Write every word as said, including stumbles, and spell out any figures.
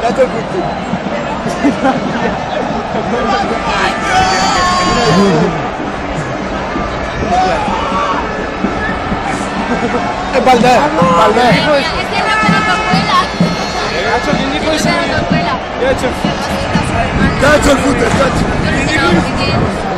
Dato il punto. E Valdè, Valdè. Es que no me lo cuela. Cazzo, vieni con No me lo cuela. Io c'ho il Cazzo il punto, cazzo. Yo no sé, no,